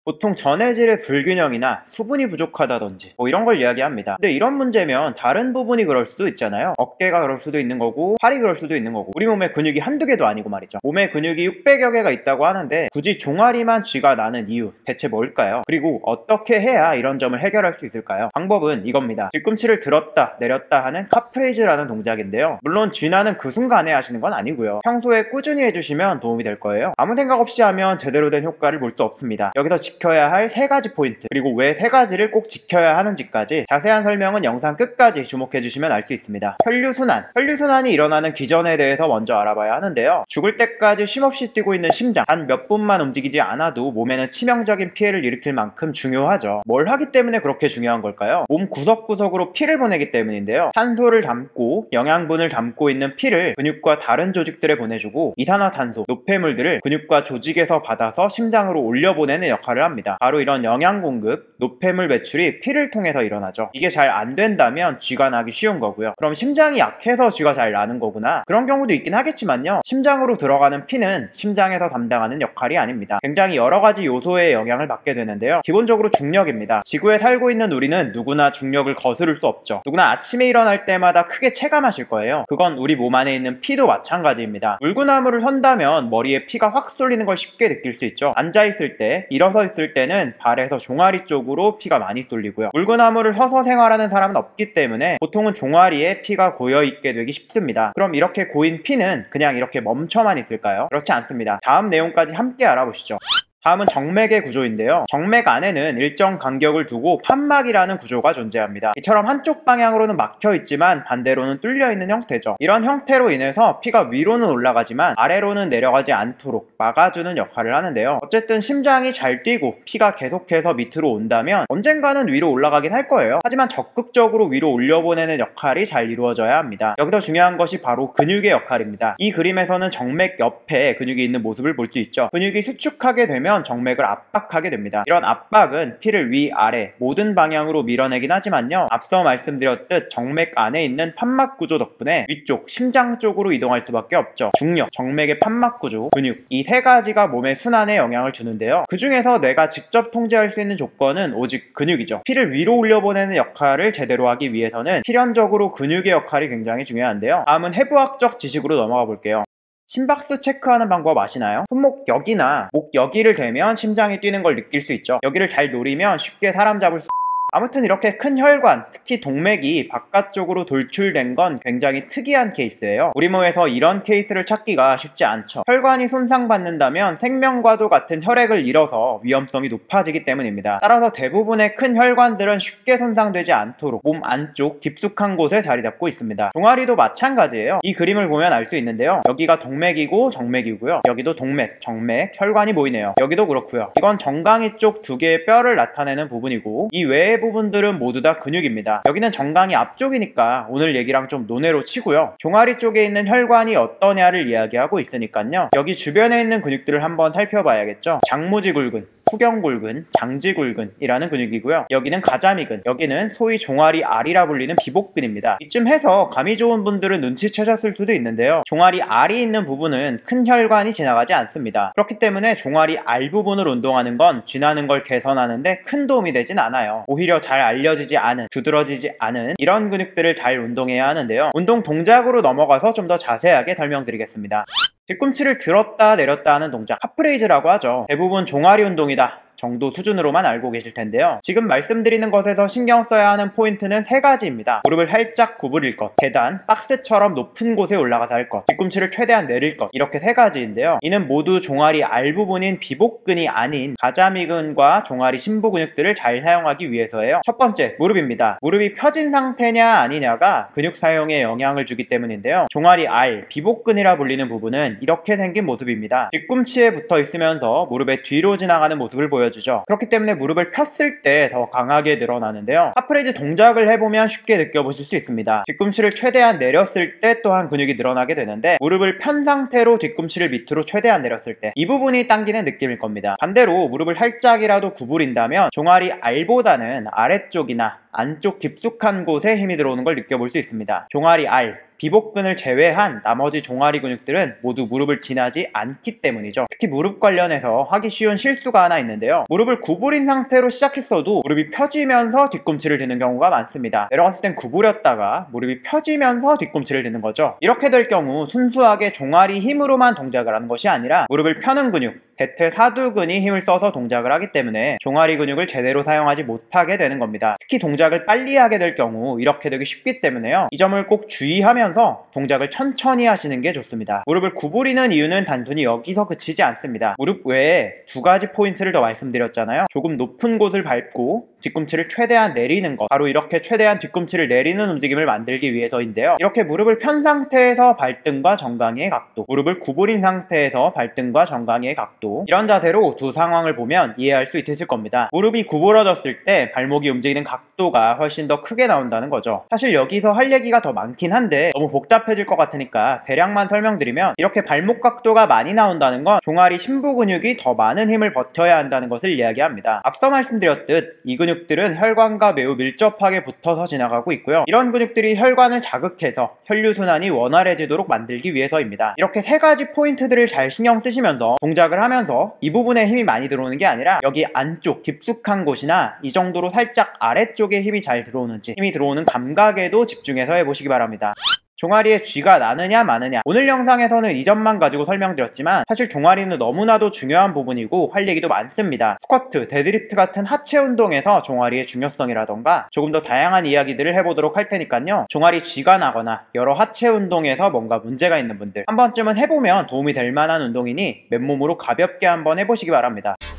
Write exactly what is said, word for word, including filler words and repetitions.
보통 전해질의 불균형이나 수분이 부족하다든지 뭐 이런 걸 이야기합니다. 근데 이런 문제면 다른 부분이 그럴 수도 있잖아요. 어깨가 그럴 수도 있는 거고 팔이 그럴 수도 있는 거고 우리 몸에 근육이 한두 개도 아니고 말이죠. 몸에 근육이 육백여 개가 있다고 하는데 굳이 종아리만 쥐가 나는 이유 대체 뭘까요? 그리고 어떻게 해야 이런 점을 해결할 수 있을까요? 방법은 이겁니다. 뒤꿈치를 들었다 내렸다 하는 카프레이즈라는 동작인데요. 물론 쥐 나는 그 순간에 하시는 건 아니고요. 평소에 꾸준히 해주시면 도움이 될 거예요. 아무 생각 없이 하면 제대로 된 효과를 볼 수 없습니다. 여기서 지켜야 할 세 가지 포인트, 그리고 왜 세 가지를 꼭 지켜야 하는지까지 자세한 설명은 영상 끝까지 주목해 주시면 알 수 있습니다. 혈류순환. 혈류순환이 일어나는 기전에 대해서 먼저 알아봐야 하는데요. 죽을 때까지 쉼없이 뛰고 있는 심장, 단 몇 분만 움직이지 않아도 몸에는 치명적인 피해를 일으킬 만큼 중요하죠. 뭘 하기 때문에 그렇게 중요한 걸까요? 몸 구석구석으로 피를 보내기 때문인데요. 탄소를 담고 영양분을 담고 있는 피를 근육과 다른 조직들에 보내주고 이산화탄소, 노폐물들을 근육과 조직에서 받아서 심장으로 올려보내는 역할을 합니다. 바로 이런 영양 공급, 노폐물 배출이 피를 통해서 일어나죠. 이게 잘 안 된다면 쥐가 나기 쉬운 거고요. 그럼 심장이 약해서 쥐가 잘 나는 거구나. 그런 경우도 있긴 하겠지만요. 심장으로 들어가는 피는 심장에서 담당하는 역할이 아닙니다. 굉장히 여러 가지 요소의 영향을 받게 되는데요. 기본적으로 중력입니다. 지구에 살고 있는 우리는 누구나 중력을 거스를 수 없죠. 누구나 아침에 일어날 때마다 크게 체감하실 거예요. 그건 우리 몸 안에 있는 피도 마찬가지입니다. 물구나무를 선다면 머리에 피가 확 쏠리는 걸 쉽게 느낄 수 있죠. 앉아있을 때, 일어서 있을 때는 발에서 종아리 쪽으로 피가 많이 쏠리고요. 물구나무를 서서 생활하는 사람은 없기 때문에 보통은 종아리에 피가 고여있게 되기 쉽습니다. 그럼 이렇게 고인 피는 그냥 이렇게 멈춰만 있을까요? 그렇지 않습니다. 다음 내용까지 함께 알아보시죠. 다음은 정맥의 구조인데요. 정맥 안에는 일정 간격을 두고 판막이라는 구조가 존재합니다. 이처럼 한쪽 방향으로는 막혀 있지만 반대로는 뚫려 있는 형태죠. 이런 형태로 인해서 피가 위로는 올라가지만 아래로는 내려가지 않도록 막아주는 역할을 하는데요. 어쨌든 심장이 잘 뛰고 피가 계속해서 밑으로 온다면 언젠가는 위로 올라가긴 할 거예요. 하지만 적극적으로 위로 올려보내는 역할이 잘 이루어져야 합니다. 여기서 중요한 것이 바로 근육의 역할입니다. 이 그림에서는 정맥 옆에 근육이 있는 모습을 볼 수 있죠. 근육이 수축하게 되면 정맥을 압박하게 됩니다. 이런 압박은 피를 위아래 모든 방향으로 밀어내긴 하지만요. 앞서 말씀드렸듯 정맥 안에 있는 판막 구조 덕분에 위쪽 심장 쪽으로 이동할 수밖에 없죠. 중력, 정맥의 판막 구조, 근육 이 세 가지가 몸의 순환에 영향을 주는데요. 그 중에서 내가 직접 통제할 수 있는 조건은 오직 근육이죠. 피를 위로 올려보내는 역할을 제대로 하기 위해서는 필연적으로 근육의 역할이 굉장히 중요한데요. 다음은 해부학적 지식으로 넘어가 볼게요. 심박수 체크하는 방법 아시나요? 손목 여기나 목 여기를 대면 심장이 뛰는 걸 느낄 수 있죠. 여기를 잘 노리면 쉽게 사람 잡을 수 아무튼 이렇게 큰 혈관, 특히 동맥이 바깥쪽으로 돌출된 건 굉장히 특이한 케이스예요. 우리 몸에서 이런 케이스를 찾기가 쉽지 않죠. 혈관이 손상받는다면 생명과도 같은 혈액을 잃어서 위험성이 높아지기 때문입니다. 따라서 대부분의 큰 혈관들은 쉽게 손상되지 않도록 몸 안쪽 깊숙한 곳에 자리 잡고 있습니다. 종아리도 마찬가지예요. 이 그림을 보면 알 수 있는데요. 여기가 동맥이고 정맥이고요. 여기도 동맥, 정맥, 혈관이 보이네요. 여기도 그렇고요. 이건 정강이 쪽 두 개의 뼈를 나타내는 부분이고 이 외에 부분들은 모두 다 근육입니다. 여기는 정강이 앞쪽이니까 오늘 얘기랑 좀 논외로 치고요. 종아리 쪽에 있는 혈관이 어떠냐를 이야기하고 있으니까요. 여기 주변에 있는 근육들을 한번 살펴봐야겠죠. 장무지굴근, 후경골근, 장지골근이라는 근육이고요. 여기는 가자미근, 여기는 소위 종아리 알이라 불리는 비복근입니다. 이쯤 해서 감이 좋은 분들은 눈치채셨을 수도 있는데요. 종아리 알이 있는 부분은 큰 혈관이 지나가지 않습니다. 그렇기 때문에 종아리 알 부분을 운동하는 건 쥐나는 걸 개선하는데 큰 도움이 되진 않아요. 오히려 잘 알려지지 않은, 두드러지지 않은 이런 근육들을 잘 운동해야 하는데요. 운동 동작으로 넘어가서 좀 더 자세하게 설명드리겠습니다. 뒤꿈치를 들었다 내렸다 하는 동작, 카프레이즈라고 하죠. 대부분 종아리 운동이다 정도 수준으로만 알고 계실 텐데요. 지금 말씀드리는 것에서 신경 써야 하는 포인트는 세 가지입니다. 무릎을 살짝 구부릴 것, 계단, 박스처럼 높은 곳에 올라가서 할 것, 뒤꿈치를 최대한 내릴 것, 이렇게 세 가지인데요. 이는 모두 종아리 알 부분인 비복근이 아닌 가자미근과 종아리 심부 근육들을 잘 사용하기 위해서예요. 첫 번째, 무릎입니다. 무릎이 펴진 상태냐 아니냐가 근육 사용에 영향을 주기 때문인데요. 종아리 알, 비복근이라 불리는 부분은 이렇게 생긴 모습입니다. 뒤꿈치에 붙어 있으면서 무릎의 뒤로 지나가는 모습을 보여줍니다. 주죠. 그렇기 때문에 무릎을 폈을 때 더 강하게 늘어나는데요. 카프레이즈 동작을 해보면 쉽게 느껴보실 수 있습니다. 뒤꿈치를 최대한 내렸을 때 또한 근육이 늘어나게 되는데 무릎을 편 상태로 뒤꿈치를 밑으로 최대한 내렸을 때 이 부분이 당기는 느낌일 겁니다. 반대로 무릎을 살짝이라도 구부린다면 종아리 알보다는 아래쪽이나 안쪽 깊숙한 곳에 힘이 들어오는 걸 느껴볼 수 있습니다. 종아리 알, 비복근을 제외한 나머지 종아리 근육들은 모두 무릎을 지나지 않기 때문이죠. 특히 무릎 관련해서 하기 쉬운 실수가 하나 있는데요. 무릎을 구부린 상태로 시작했어도 무릎이 펴지면서 뒤꿈치를 드는 경우가 많습니다. 내려갔을 땐 구부렸다가 무릎이 펴지면서 뒤꿈치를 드는 거죠. 이렇게 될 경우 순수하게 종아리 힘으로만 동작을 하는 것이 아니라 무릎을 펴는 근육, 대퇴사두근이 힘을 써서 동작을 하기 때문에 종아리 근육을 제대로 사용하지 못하게 되는 겁니다. 특히 동작을 빨리 하게 될 경우 이렇게 되기 쉽기 때문에요. 이 점을 꼭 주의하면서 동작을 천천히 하시는 게 좋습니다. 무릎을 구부리는 이유는 단순히 여기서 그치지 않습니다. 무릎 외에 두 가지 포인트를 더 말씀드렸잖아요. 조금 높은 곳을 밟고 뒤꿈치를 최대한 내리는 것, 바로 이렇게 최대한 뒤꿈치를 내리는 움직임을 만들기 위해서인데요. 이렇게 무릎을 편 상태에서 발등과 정강이의 각도, 무릎을 구부린 상태에서 발등과 정강이의 각도, 이런 자세로 두 상황을 보면 이해할 수 있으실 겁니다. 무릎이 구부러졌을 때 발목이 움직이는 각도가 훨씬 더 크게 나온다는 거죠. 사실 여기서 할 얘기가 더 많긴 한데 너무 복잡해질 것 같으니까 대략만 설명드리면, 이렇게 발목 각도가 많이 나온다는 건 종아리 심부 근육이 더 많은 힘을 버텨야 한다는 것을 이야기합니다. 앞서 말씀드렸듯 이 근육들은 혈관과 매우 밀접하게 붙어서 지나가고 있고요. 이런 근육들이 혈관을 자극해서 혈류순환이 원활해지도록 만들기 위해서입니다. 이렇게 세 가지 포인트들을 잘 신경 쓰시면서 동작을 하면서 이 부분에 힘이 많이 들어오는 게 아니라 여기 안쪽 깊숙한 곳이나 이 정도로 살짝 아래쪽에 힘이 잘 들어오는지, 힘이 들어오는 감각에도 집중해서 해보시기 바랍니다. 종아리에 쥐가 나느냐 마느냐, 오늘 영상에서는 이 점만 가지고 설명드렸지만 사실 종아리는 너무나도 중요한 부분이고 할 얘기도 많습니다. 스쿼트, 데드리프트 같은 하체 운동에서 종아리의 중요성이라던가 조금 더 다양한 이야기들을 해보도록 할 테니까요. 종아리 쥐가 나거나 여러 하체 운동에서 뭔가 문제가 있는 분들 한 번쯤은 해보면 도움이 될 만한 운동이니 맨몸으로 가볍게 한번 해보시기 바랍니다.